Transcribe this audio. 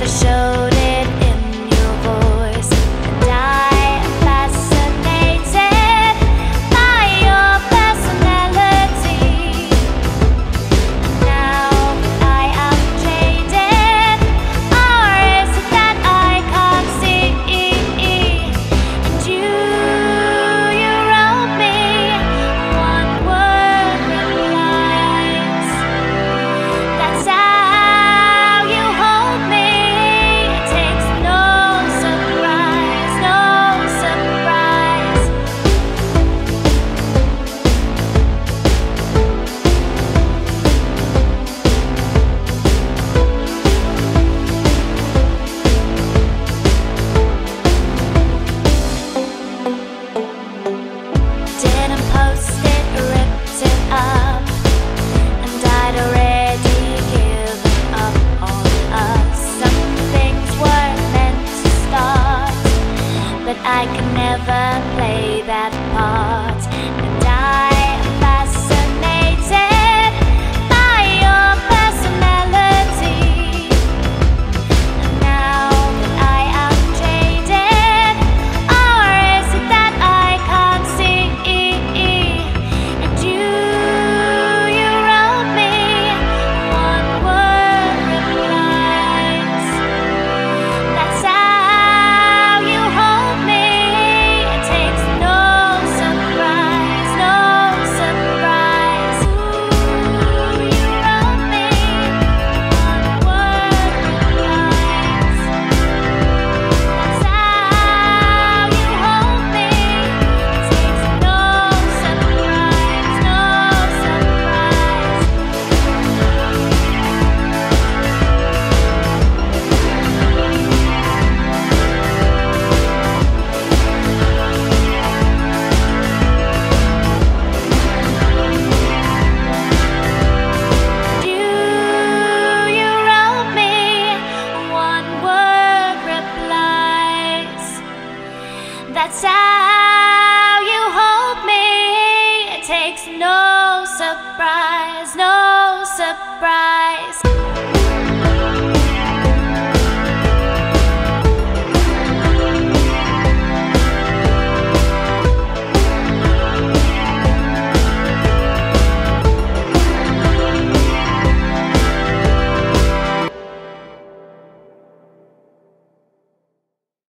showed it in your voice, and I am fascinated by your personality. Now I am jaded, or is it that I can't see? And you wrote me one word replies. That's how you hold me. It takes no surprise, no surprise. Didn't post it, ripped it up, and I'd already given up on us. Some things weren't meant to start, but I could never play that part. And I am fascinated by your personality. And now that I am jaded, or is it that I can't see? And you wrote me one word replies. That's how you hold me. It takes no surprise, no surprise. You wrote me one word replies. That's how you hold me. It takes no surprise, no surprise. You wrote me one word replies. That's how you hold me. It takes no surprise, no surprise.